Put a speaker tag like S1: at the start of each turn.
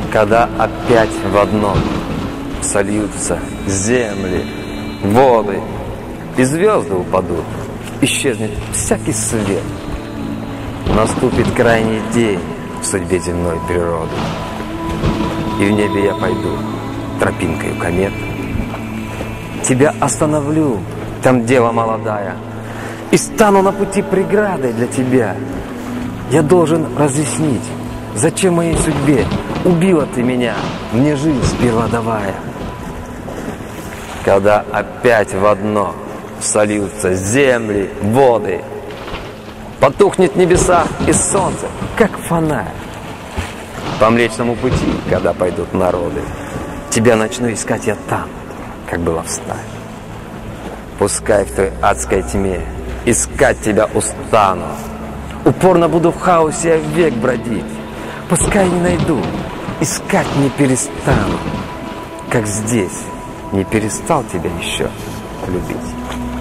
S1: Когда опять в одно сольются земли, воды, и звезды упадут, исчезнет всякий свет. Наступит крайний день в судьбе земной природы, и в небе я пойду тропинкою комет. Тебя остановлю, там дева молодая, и стану на пути преградой для тебя. Я должен разъяснить, зачем моей судьбе убила ты меня, мне жизнь сперва давая. Когда опять в одно сольются земли, воды, потухнет небеса и солнце, как фонарь. По Млечному пути, когда пойдут народы, тебя начну искать я там, как было в стае. Пускай в той адской тьме искать тебя устану, упорно буду в хаосе век бродить. Пускай не найду, искать не перестану, как здесь не перестал тебя еще любить.